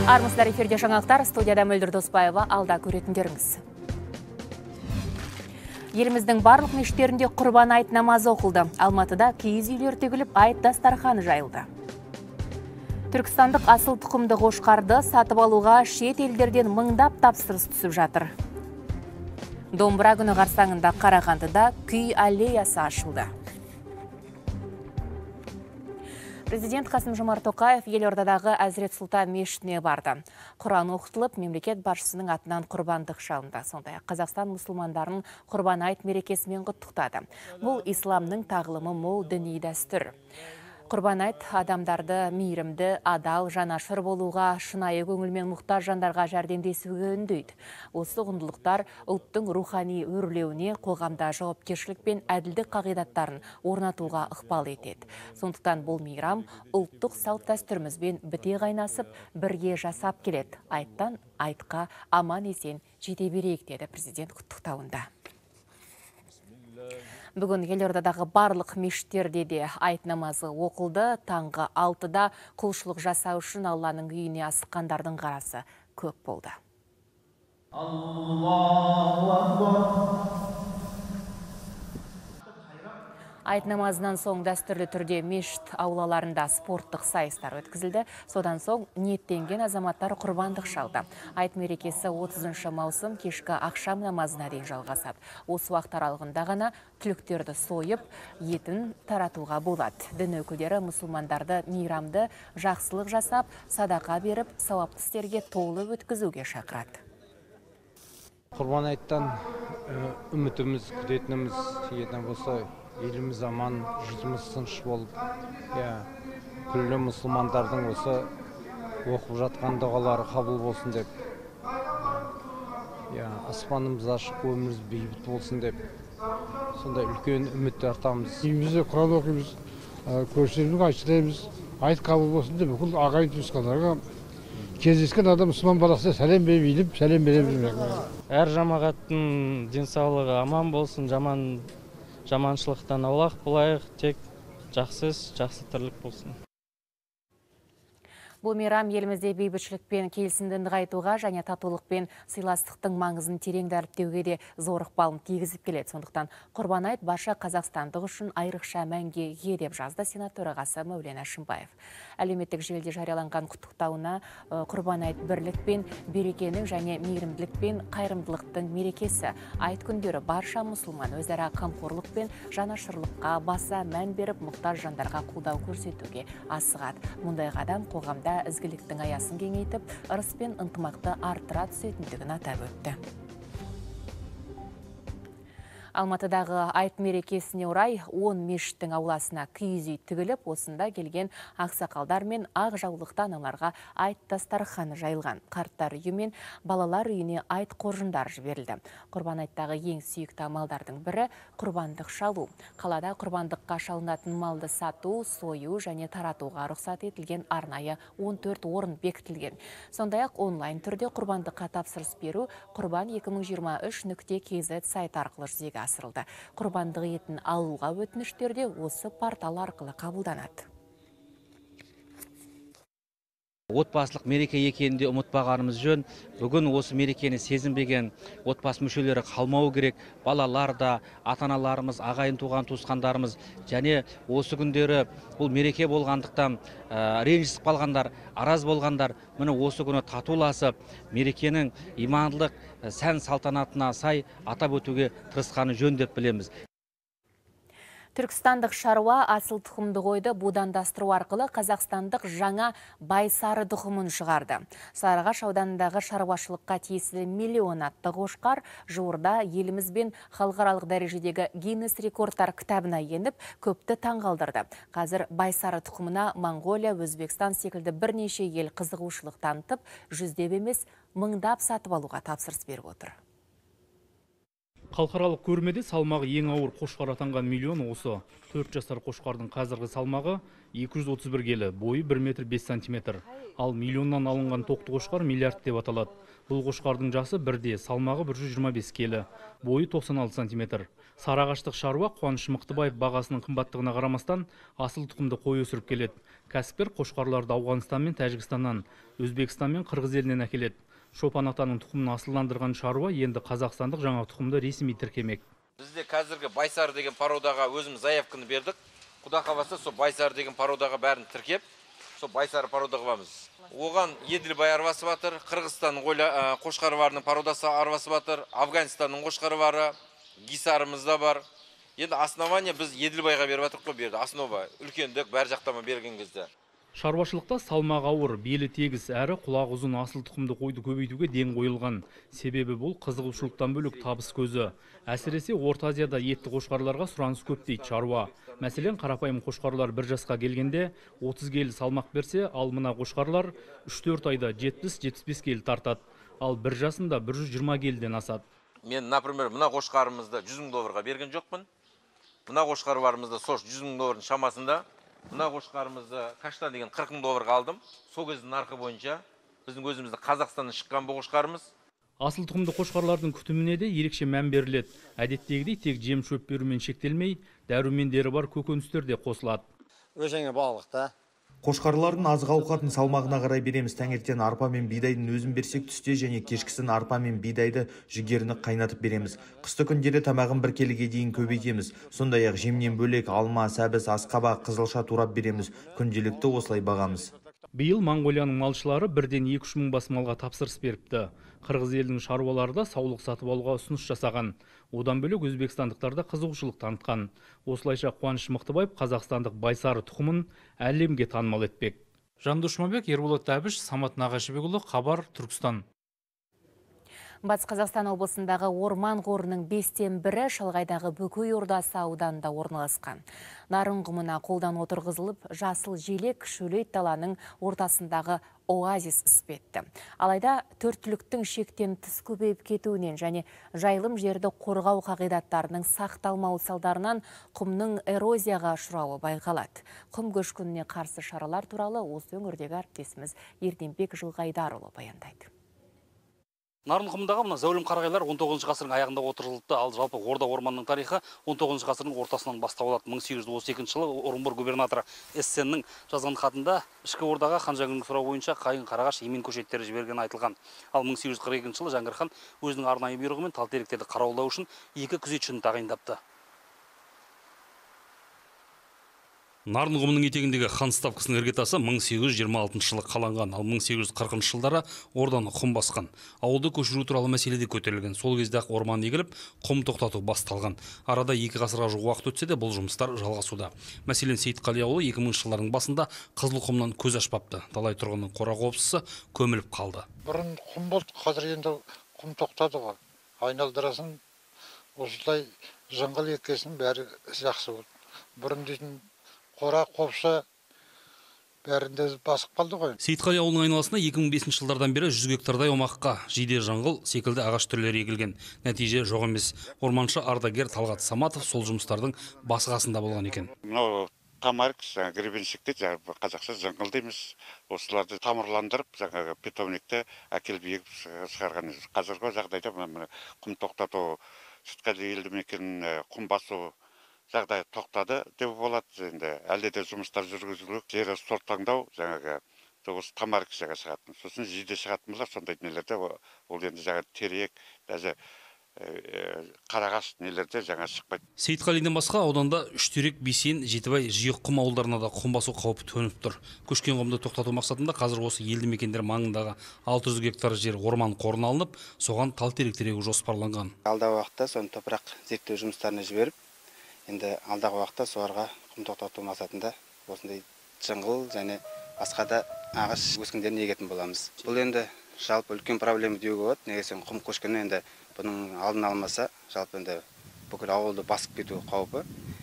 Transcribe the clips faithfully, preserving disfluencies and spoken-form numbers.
Армысыздар, эфирде жаңалықтар, студияда Мөлдір Доспаева, алда көретіндеріңіз. Еліміздің барлық мешіттерінде құрбан айт намазы оқылды. Алматыда киіз үйлер тігіліп, айт дастарханы жайылды. Түркістандық асыл тұқымды қошқарды сатып алуға шет елдерден мыңдап тапсырыс түсіп жатыр. Домбыра күні қарсаңында Қарағандыда күй аллеясы ашылды. Президент Қасым-Жомарт Тоқаев елордадағы Әзірет Сұлтан мешітіне барды. Құран оқытылып, мемлекет басшысының атынан құрбандық шалынды. Сондай-ақ Қазақстан мұсылмандарын құрбан айт мерекесімен құттықтады. Бұл исламның тағылымы мол діни дәстүр. Құрбан айт адамдарды мейірімді, адал, жанашыр болуға, шынайы көңілмен мұқтаж жандарға жәрдемдесуге үндейді. Осы құндылықтар ұлттың рухани өрлеуіне, қоғамда жауапкершілік пен әділдік қағидаттарын орнатуға ықпал етеді. Сондықтан бұл мейрам ұлттық салт дәстүрімізбен біте қайнасып, бірге жасап келеді. Айттан айтқа аман есен жете берейік, деді президент құттықтауында. Бүгін елордадағы барлық мешіттерде де айт намазы оқылды. Таңғы алтыда құлшылық жасау үшін Алланың үйіне асыққандардың қарасы көп болды. Аллаху акбар. Айт намазынан соң дәстүрлі түрде мешіт аулаларында спорттық сайыстар өткізілді. Содан соң ниеттенген азаматтар құрбандық шалды. Айт мерекесі отызыншы маусым кешкі ақшам намазына дейін жалғасады. Осы уақыт аралығында ғана түліктерді сойып, етін таратуға болады. Дін өкілдері мұсылмандарды мейрамды жақсылық жасап, садақа беріп, сауапты істерге толы өткізуге шақырады. Құрбан айттан үмітіміз, күтетініміз етін болса, еліміз аман, жүзіміз тыныш болып, күллі мұсылмандардың осы оқып жатқан дұғалары қабыл болсын деп, аспанымыз ашық, өміріміз бейбіт болсын деп, сондай үлкен үмітті артамыз. Үйімізде Құран оқимыз, көршілерімізге айтшылаймыз, айт қабыл болсын деп, бүкіл ағайын туысқандарға кездескен адам мұсылман баласына сәлем беріп, иіліп, сәлем береміз. Әр жамағаттың денсаулығы аман болсын, жаман жаманшылықтан аулақ болайық, тек жақсы іс, жақсы тірлік болсын. Бұл мейрам елімізде бейбітшілік пен келісімді нығайтуға және татулық пен сыйластықтың маңызын терең дәріптеуге де зор ықпалын тигізіп келеді. Сондықтан құрбан айт барша қазақстандық үшін айрықша мәнге ие деп жазды Сенат төрағасы Мәулен Әшімбаев. Әлеуметтік желіде жарияланған құттықтауына құрбан айт бірлік пен берекенің және мейірімділік пен қайырымдылықтың мерекесі. Айт күндері барша мұсылман өзара қамқорлық пен жанашырлыққа баса мән беріп, мұқтаж жандарға қолдау көрсетуге асығады. Мұндай қадам қоғамда ізгіліктің аясын кеңейтіп, ырыс пен ынтымақты арттыра түсетіндігін атап өтті. Алматыдағы айт мерекесіне орай он мешіттің ауласына киіз үй тігіліп, осында келген ақсақалдар мен ақ жаулықты аналарға айт дастарханы жайылған. Қарттар үйі мен балалар үйіне айт қоржындар жіберілді. Құрбан айттағы ең сүйікті амалдардың бірі құрбандық шалу. Қалада құрбандыққа шалынатын малды сату, сою және таратуға рұқсат етілген арнайы он төрт орын бекітілген. Сондай-ақ онлайн түрде құрбандыққа тапсырыс беру құрбан екі мың жиырма үш нүкте кз сайт арқылы жүзеге асырылды. Құрбандық етін алуға өтініштерде осы портал арқылы қабылданады. Отбасылық мереке екенінде ұмытпағанымыз жөн. Бүгін осы мерекені сезінбеген отбасы мүшелері қалмау керек. Балалар да, ата-аналарымыз, ағайын туған туысқандарымыз және осы күндері бұл мереке болғандықтан ренжісіп қалғандар, араз болғандар, міне осы күні татуласып, мерекенің имандылық сән салтанатына сай атап өтуге тырысқаны жөн деп білеміз. Түркістандық шаруа асыл тұқымды қойды будандастыру арқылы қазақстандық жаңа байсары тұқымын шығарды. Сарыағаш ауданындағы шаруашылыққа тиесілі миллион атты қошқар жуырда еліміз бен халықаралық дәрежедегі Гиннес рекордтар кітабына еніп, көпті таңғалдырды. Қазір байсары тұқымына Моңғолия, Өзбекстан секілді бірнеше ел қызығушылық танытып, жүздеп емес мыңдап сатып алуға тапсырыс беріп отыр. Халықаралық көрмеде салмағы ең ауыр қошқар атанған миллион осы. төрт жасар қошқардың қазіргі салмағы екі жүз отыз бір келі, бойы бір метр бес сантиметр. Ал миллионнан алынған тоқты қошқар миллиард деп аталады. Бұл қошқардың жасы бірде, салмағы бір жүз жиырма бес келі, бойы тоқсан алты сантиметр. Сарыағаштық шаруа Қуаныш Мықтыбаев бағасының қымбаттығына қарамастан асыл тұқымды қой өсіріп келеді. Кәсіпкер қошқарларды Ауғанстан мен Тәжікстаннан, Өзбекстан мен Қырғыз елінен әкеледі. Шопан атаның тұқымын асылдандырған шаруа енді қазақстандық жаңа тұқымды ресми тіркемек. Бізде қазіргі Байсар деген породаға өзіміз заявканы бердік. Құда қаласа сол Байсар деген породаға бәрін тіркеп, сол Байсар породаға бамыз. Оған Еділбай арвасы батыр, Қырғызстанның қошқарварының пародасы арвасы батыр, Афганистанның қошқарвары, Гисарымызда бар. Енді основание біз Еділбайға беріп атырық қой берді. Основа үлкендік бәр жақтама берген кезде. Шаруашылықта салмақ ауыр, белі тегіс әрі құлақ ұзын асыл тұқымды қойды көбейтуге ден қойылған. Себебі бұл қызығушылықтан бөлек табыс көзі. Әсіресе Орта Азияда етті қошқарларға сұраныс көп дейді шаруа. Мәселен, қарапайым қошқарлар бір жасқа келгенде отыз келі салмақ берсе, ал мына қошқарлар үш төрт айда жетпіс жетпіс бес келі тартады. Ал бір жасында бір жүз жиырма келіден асады. Мен, например, мына қошқарымызды жүз мың долларға берген жоқпын. Мына қошқарварымызды сош жүз мың доллардың шамасында. Мына қошқарымызды Каштан деген қырық мың долларға алдым. Сол кездің нарқы бойынша біздің өзімізді Қазақстаннан шыққан бұл қошқарымыз. Асыл тұқымды қошқарлардың күтіміне де ерекше мән беріледі. Әдеттегідей тек жем шөп берумен шектелмей, дәрумендері бар көкөністер де қосылады. Өзіңе балықта. Қошқарлардың азық ауқатын салмағына қарай береміз. Таңертең арпа мен бидайдың өзін берсек, түсте және кешкісін арпа мен бидайды жүгеріні қайнатып береміз. Қысты күндері тамағын бір келіге дейін көбейтеміз. Сондай-ақ жемнен бөлек алма, сәбіз, асқабақ, қызылша турап береміз. Күнделікті осылай бағамыз. Биыл Моңғолияның малшылары бірден екі үш мың бас малға тапсырыс беріпті. Қырғыз елінің шаруалары да саулық сатып алуға ұсыныс жасаған. Одан бөлек өзбекстандықтар да қызығушылық танытқан. Осылайша Қуаныш Мықтыбаев қазақстандық Байсары тұқымын әлемге танымал етпек. Жандос Жұмабек, Ерболат Әбіш, Самат Нағашыбекұлы, Хабар, Түркістан. Батыс Қазақстан облысындағы орман қорының бестен бірі шалғайдағы Бөкей Ордасы ауданында орналасқан. Нарын құмына қолдан отырғызылып, жасыл желек шөлейт даланың ортасындағы оазис іспетті. Алайда төрт түліктің шектен тыс көбейіп кетуінен және жайылым жерді қорғау қағидаттарының сақталмау салдарынан құмның эрозияға ұшырауы байқалады. Құм көшкініне қарсы шаралар туралы осы өңірдегі әріптесіміз Ерденбек Жылғайдарұлы баяндайды. Нарын құмындағы мына зәулім қарағайлар он тоғызыншы ғасырдың аяғында отырғызылыпты, ал жалпы Орда орманның тарихы он тоғызыншы ғасырдың ортасынан бастау алады. мың сегіз жүз отыз екінші жылы Орынбор губернаторы Эссеннің жазған хатында ішкі Ордаға хан Жәңгірдің сұрауы бойынша қайың, қарағаш, емен көшеттері жіберген айтылған. Ал мың сегіз жүз қырық екінші жылы Жәңгір хан өзінің арнайы бұйрығымен тал теректерді қарауылдау үшін екі күзетшіні тағайындапты. Нарын құмының етегіндегі хан ставкасының іргетасы мың сегіз жүз жиырма алтыншы жылы қаланған, ал мың сегіз жүз қырқыншы жылдары орданы құм басқан. Ауылды көшіру туралы мәселеде көтерілген. Сол кезде орман егіліп, құм тоқтату басталған. Арада екі ғасырға жуық уақыт өтсе де бұл жұмыстар жалғасуда. Мәселен, Сейітқали ауылы екі мыңыншы жылдардың басында қызыл құмнан көз ашпапты. Талай тұрғынның қора-қопсысы көміліп қалды. Бұрын құм болды, қазір енді құм тоқтады ғой. Айналдырасын, осылай жыңғыл еккесін бәрі жақсы болды. Бұрын дейтін қора қопса бәрінде басып қалды ғой. Сейітқали ауылының айналасына екі мың бесінші жылдардан бері жүз гектардай аумаққа жиде жаңғыл секілді ағаш түрлері егілген. Нәтиже жоқ емес. Орманшы ардагер Талғат Саматов сол жұмыстардың басқасында болған екен. Мынау тамарик, гребеншік дейді, қазақша жаңғыл дейміз. Осыларды тамырландырып, жаңағы питомникті әкеліп егіп шығарған. Қазіргі жағдайда құм тоқтату, Сейітқали елді мекен құм басу жағдай тоқтады деп болады. Енді әлде де жұмыстар жүргізіліп, жері сортаңдау, жаңағы осы тамарик жағы шығатын. Сосын жиде шығатын болар, сондай нелерде ол енді жаңа терек, даже қарағаш нелерде жаңа шықпайды. Сейітқалиден басқа ауданда Үштерек, Бесен, Жетібай, Жиық құм ауылдарына да құм басу қаупі төніп тұр. Көшкен құмды тоқтату мақсатында қазір осы елді мекендер маңындағы алты жүз гектар жер орман қорына алынып, соған тал терек егу жоспарланған. Алдағы уақытта соны топырақ зерттеу жұмыстарына жіберіп, енді алдағы уақытта соларға құм тоқтату мақсатында осындай жыңғыл және басқа да ағаш өскіндерін егетін боламыз. Бұл енді жалпы үлкен проблема деуге болады. Негізі құм көшкіні енді бұның алдын алмаса, жалпы енді бүкіл ауылды басып кету қаупі.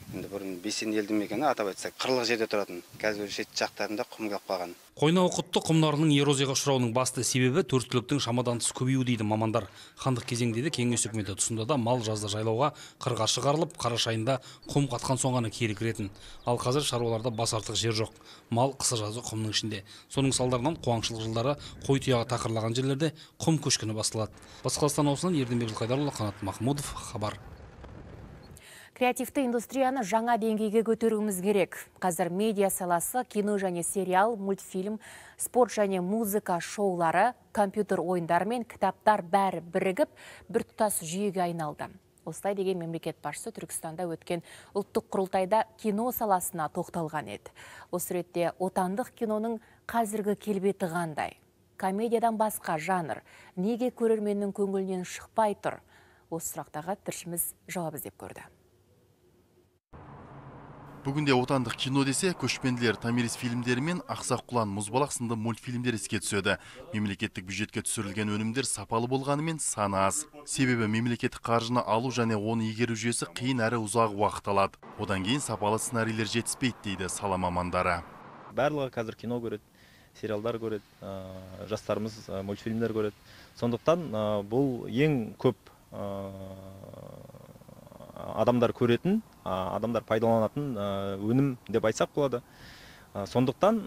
Енді бұрын Бесен елді мекені атап айтсақ қырық жерде тұратын. Қазір шет жақтарында құм келіп қалған. Қойнауқұтты құмдарының эрозияға ұшырауының басты себебі төрткіліктің шамадан тыс көбеюі дейді мамандар. Хандық кезеңде де кеңес үкіметі тұсында да мал жазда жайлауға қырға шығарылып, қараша айында құм қатқан соң ғана кері кіретін. Ал қазір шаруаларда бас артық жер жоқ. Мал қысы жазы құмның ішінде. Соның салдарынан қуаңшылық жылдары қой тұяғы тақырлаған жерлерде құм көшкіні басталады. Батыс Қазақстан облысынан Ерденбек Жылқайдарұлы, Қанат Махмудов, хабар. Креативті индустрияны жаңа деңгейге көтеруіміз керек. Қазір медиа саласы, кино және сериал, мультфильм, спорт және музыка шоулары, компьютер ойындары мен кітаптар бәрі бірігіп, бір тұтас жүйеге айналды. Осылай деген мемлекет басшысы Түркістанда өткен ұлттық құрылтайда кино саласына тоқталған еді. Осы ретте отандық киноның қазіргі келбеті қандай? Комедиядан басқа жанр неге көрерменнің көңілінен шықпай тұр? Осы сұрақтарға тілшіміз жауап іздеп көрді. Бүгінде отандық кино десе, көшпенділер Томирис фильмдері мен Ақсақ құлан мұзбалақ сынды мультфильмдер еске түседі. Мемлекеттік бюджетке түсірілген өнімдер сапалы болғанымен саны аз. Себебі мемлекеттік қаржыны алу және оны игеру жүйесі қиын әрі ұзақ уақыт алады. Одан кейін сапалы сценарийлер жетіспейді дейді сала мамандары. Барлығы қазір кино көреді, сериалдар көреді, жастарымыз мультфильмдер көреді. Сондықтан бұл ең көп адамдар көретін, адамдар пайдаланатын өнім деп айтсақ болады. Сондықтан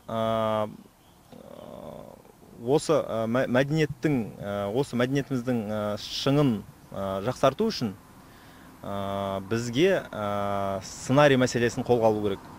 осы мәдениеттің, осы мәдениетіміздің шыңын жақсарту үшін бізге сценарий мәселесін қолға алу керек.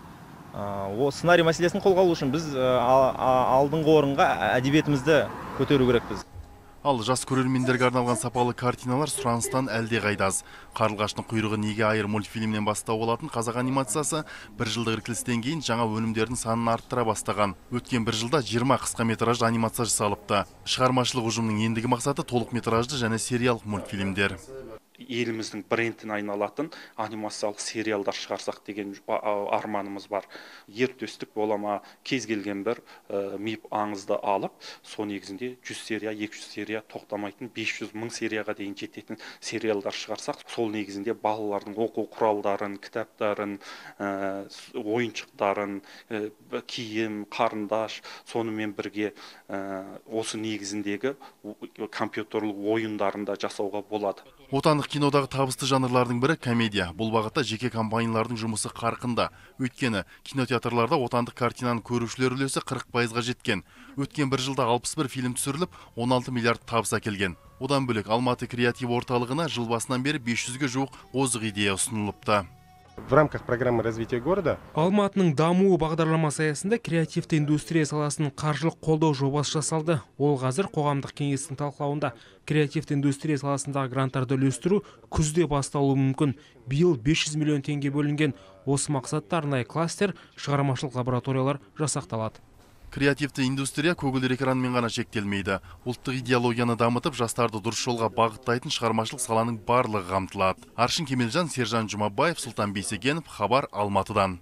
О сценарий мәселесін қолға алу үшін біз алдыңғы орынға әдебиетімізді көтеру керекпіз. Ал жас көрермендерге арналған сапалы картиналар сұраныстан әлде қайдаз. Қарлығаштың құйрығы неге айыр мультфильмнен бастау болатын қазақ анимациясы бір жылдық іркілістен кейін жаңа өнімдердің санын арттыра бастаған. Өткен бір жылда жиырма қысқа метражды анимация жасалыпты. Шығармашылық ұжымның ендігі мақсаты толық метражды және сериялық мультфильмдер. Еліміздің брендін айналатын анимациялық сериалдар шығарсақ деген арманымыз бар. Ертөстік болама кез келген бір мип аңызды алып, со негізінде жүз серия, екі жүз серия тоқтамайтын бес жүз мың серияға дейін жететін сериалдар шығарсақ, сол негізінде балалардың оқу құралдарын, кітаптарын, ойыншықтарын, киім, қарындаш, сонымен бірге осы негізіндегі компьютерлік ойындарында жасауға болады. Отандық кинодағы табысты жанрлардың бірі комедия. Бұл бағытта жеке компаниялардың жұмысы қарқында. Өйткені кинотеатрларда отандық картинаның көрушілер үлесі қырық пайызға жеткен. Өткен бір жылда алпыс бір фильм түсіріліп, он алты миллиард табыс әкелген. Одан бөлек Алматы креатив орталығына жыл басынан бері бес жүзге жуық озық идея ұсынылыпты. В рамках программы развития города Алматының дамуы бағдарламасы аясында креативті индустрия саласының қаржылық қолдау жобасы жасалды. Ол қазір қоғамдық кеңестің талқылауында. Креативті индустрия саласындағы гранттарды үлестіру күзде басталуы мүмкін. Биыл бес жүз миллион теңге бөлінген. Осы мақсатта арнайы кластер, шығармашылық лабораториялар жасақталады. Креативті индустрия көгілдір экранмен ғана шектелмейді. Ұлттық идеологияны дамытып, жастарды дұрыс жолға бағыттайтын шығармашылық саланың барлығы қамтылады. Аршын Кемелжан, Сержан Жұмабаев, Сұлтан Бейсекенов, хабар Алматыдан.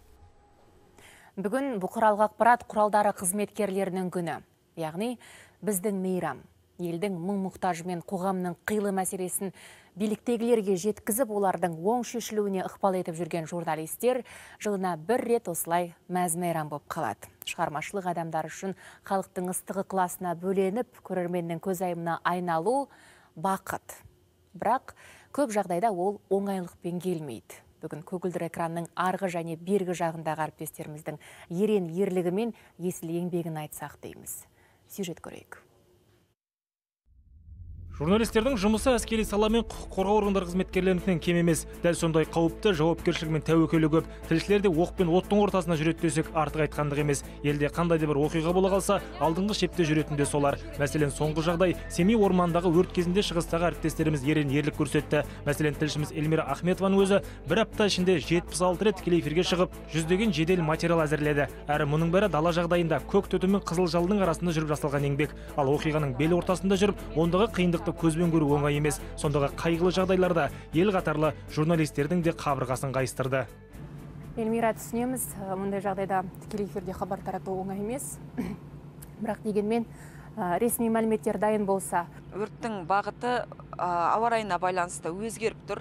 Бүгін бұқаралық ақпарат құралдары қызметкерлерінің күні. Яғни біздің мейрам. Елдің мұң-мұқтажы мен қоғамның қилы мәселесін биліктегілерге жеткізіп, олардың оң шешілуіне ықпал етіп жүрген журналистер жылына бір рет осылай мәз-мейрам болып қалады. Шығармашылық адамдар үшін халықтың ыстығы класына бөленіп, көрерменнің көзайымына айналу бақыт. Бірақ көп жағдайда ол оңайлықпен келмейді. Бүгін көгілдір экранның арғы және бергі жағындағы әріптестеріміздің ерен ерлігі мен есіл еңбегін айтсақ дейміз. Сюжет көрейік. Журналистердің жұмысы әскери сала мен құқық қорғау органдары қызметкерлерінен кем емес. Дәл сондай қауіпті, жауапкершілік мен тәуекелі көп. Тілшілер де оқ пен оттың ортасына жүреді десек артық айтқандық емес. Елде қандай да бір оқиға бола қалса, алдыңғы шепте жүретін де солар. Мәселен, соңғы жағдай Семей ормандағы өрт кезінде шығыстағы әріптестеріміз ерен ерлік көрсетті. Мәселен, тілшіміз Эльмира Ахметованың өзі бір апта ішінде жетпіс алты рет тікелей эфирге шығып, жүздеген жедел материал әзірледі. Әрі мұның бәрі дала жағдайында көк түті мен қызыл жалынның арасында жүріп жасалған еңбек. Ал оқиғаның бел ортасында жүріп, ондағы қиындық көзбен көру оңай емес. Сондағы қайғылы жағдайларда ел қатарлы журналистердің де қабырғасын қайыстырды. Эльмира, түсінеміз, мұндай жағдайда тікелей эфирде хабар тарату оңай емес. Бірақ дегенмен ресми мәліметтер дайын болса, өрттің бағыты ауа райына байланысты өзгеріп тұр.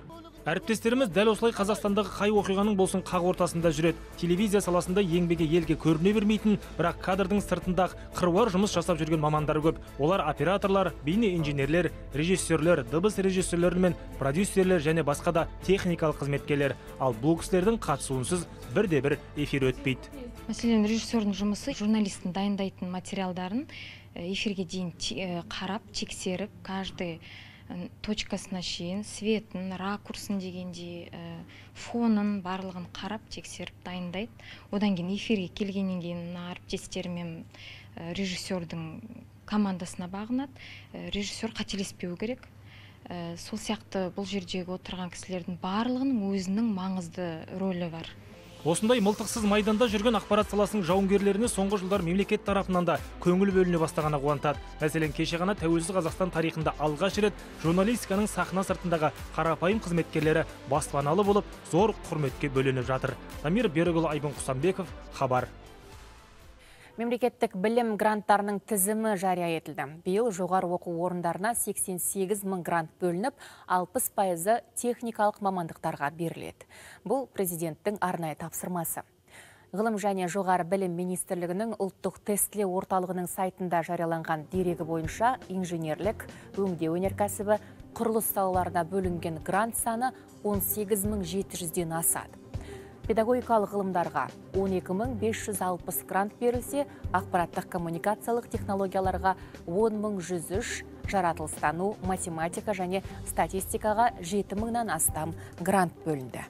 Әріптестеріміз дәл осылай Қазақстандағы қай оқиғаның болсын қақ ортасында жүреді. Телевизия саласында еңбегі елге көріне бермейтін, бірақ кадрдың сыртындағы қыруар жұмыс жасап жүрген мамандар көп. Олар операторлар, бейне инженерлер, режиссерлер, дыбыс режиссерлері мен продюсерлер және басқа да техникалық қызметкерлер. Ал бұл кісілердің қатысуынсыз бірде-бір эфир өтпейді. Мәселен, режиссердің жұмысы журналисттің дайындайтын материалдарын эфирге дейін қарап, тексеріп, каждый точкасына шейін, светін, ракурсын дегенде, фонын барлығын қарап, тексеріп дайындайды. Одан кейін эфирге келгеннен кейін әріптестерімен режиссердің командасына бағынады. Режиссер қателеспеу керек. Сол сияқты бұл жердегі отырған кісілердің барлығының өзінің маңызды рөлі бар. Осындай мылтықсыз майданда жүрген ақпарат саласының жауынгерлеріне соңғы жылдар мемлекет тарапынан да көңіл бөліне бастағаны қуантады. Мәселен, кеше ғана тәуелсіз Қазақстан тарихында алғаш рет журналистиканың сахна сыртындағы қарапайым қызметкерлері баспаналы болып, зор құрметке бөленіп жатыр. Дамир Берікұлы, Айбын Құсанбеков, Хабар. Мемлекеттік білім гранттарының тізімі жария етілді. Биыл жоғары оқу орындарына сексен сегіз мың грант бөлініп, алпыс пайызы техникалық мамандықтарға беріледі. Бұл президенттің арнайы тапсырмасы. Ғылым және жоғары білім министрлігінің ұлттық тестілеу орталығының сайтында жарияланған дерегі бойынша инженерлік, өңдеу өнеркәсібі, құрылыс салаларына бөлінген грант саны он сегіз мың жеті жүзден асады. Педагогикалық ғылымдарға он екі мың бес жүз алпыс грант берілсе, ақпараттық коммуникациялық технологияларға он мың жүз үш, жаратылыстану, математика және статистикаға жеті мыңнан астам грант бөлінді.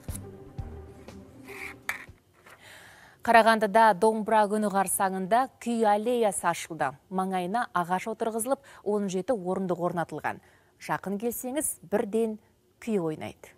Қарағандыда домбыра күні қарсаңында күй аллеясы ашылды. Маңайына ағаш отырғызылып, он жеті орындық орнатылған. Жақын келсеңіз, бірден күй ойнайды.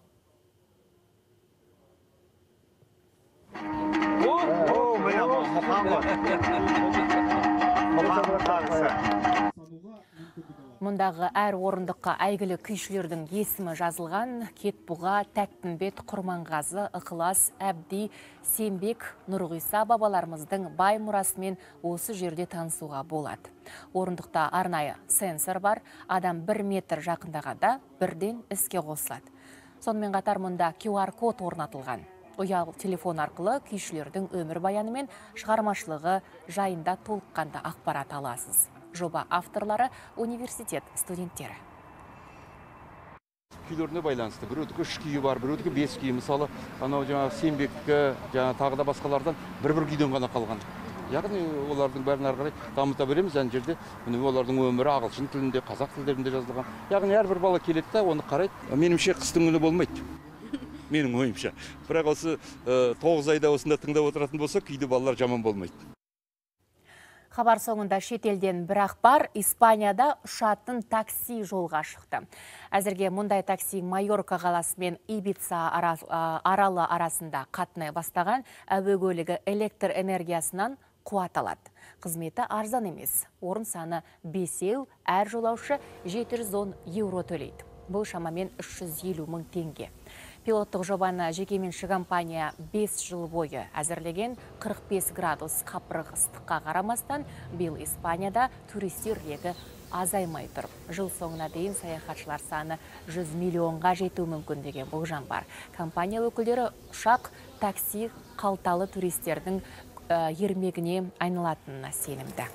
Мұндағы әр орындыққа әйгілі күйшілердің есімі жазылған: Кетбұға, Тәттімбет, Құрманғазы, Ықылас, Әбди, Сембек, Нұрғиса бабаларымыздың бай мұрасымен осы жерде танысуға болады. Орындықта арнайы сенсор бар, адам бір метр жақындағанда бірден іске қосылады. Сонымен қатар мұнда ку ар код орнатылған. Ұялы телефон арқылы күйшілердің өмір баяны мен шығармашылығы жайында толыққанды ақпарат аласыз. Жоба авторлары университет студенттері. Күйлеріне байланысты. Біреудікі үш күйі бар, біреудікі бес күйі. Мысалы, анау жаңа Сембекті, жаңа тағы да басқалардан бір-бір күйден ғана қалған. Яғни олардың бәрін ары қарай дамыта береміз. Ән жерде олардың өмірі ағылшын тілінде, қазақ тілдерінде жазылған. Яғни әрбір бала келеді де, оны қарайды. Меніңше қыстың күні болмайды. Менің ойымша. Бірақ осы тоғыз айда осында тыңдап отыратын болса, күйді балалар жаман болмайды. Хабар соңында шетелден бір ақпар: Испанияда ұшатын такси жолға шықты. Әзірге мұндай такси Майорка қаласы мен Ибица аралы арасында қатынай бастаған. Әуе көлігі электр энергиясынан қуат алады. Қызметі арзан емес. Орын саны бесеу, әр жолаушы жеті жүз он еуро төлейді. Бұл шамамен үш жүз елу мың теңге. Пилоттық жобаны жекеменшік компания бес жыл бойы әзірлеген. Қырық бес градус қапырық ыстыққа қарамастан, биыл Испанияда туристер легі азаймай тұр. Жыл соңына дейін саяхатшылар саны жүз миллионға жету мүмкін деген болжам бар. Компания өкілдері ұшақ, такси қалталы туристердің ермегіне айналатынына сенімді.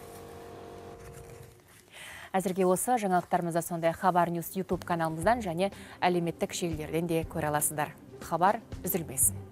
Әзірге осы жаңалықтарымызда сондай Хабар Ньюс YouTube каналымыздан және әлеуметтік желілерден де көре аласыздар. Хабар үзілмесін.